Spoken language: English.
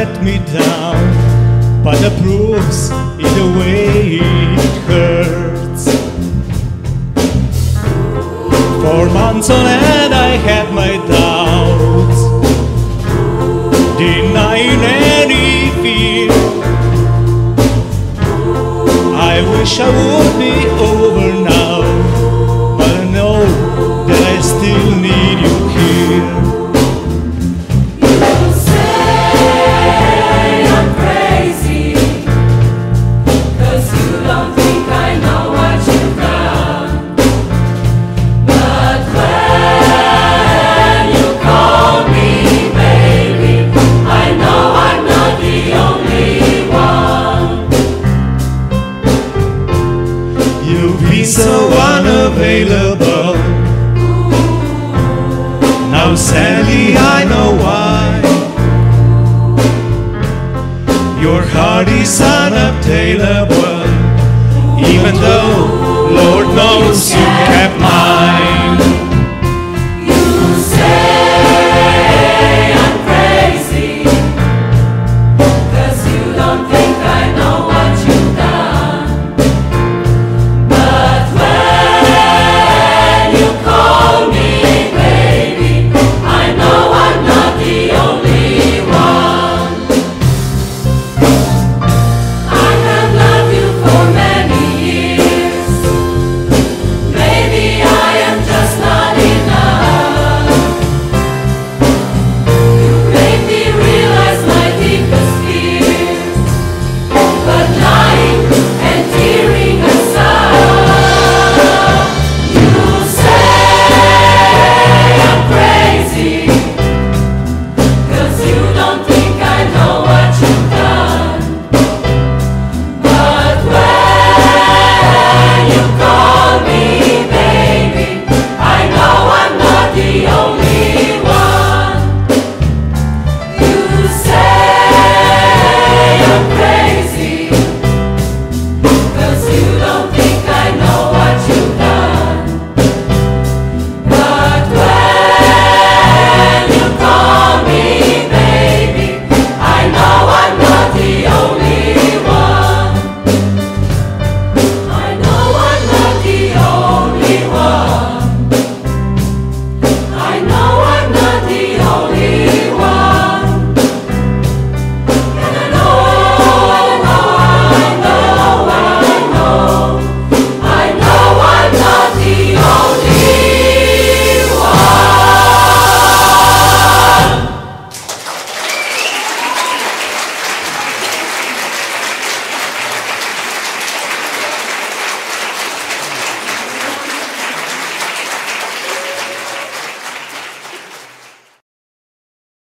let me down, but the proof's in the way it hurts. For months on end I had my doubts, denying any fear. I wish I would be over now, but I know that I still need you here. You say I'm crazy, 'cause you don't think I know what you've done. But when you call me baby, I know I'm not the only one. You've been so unavailable. Now sadly I know why. Your heart is unobtainable, even though Lord knows you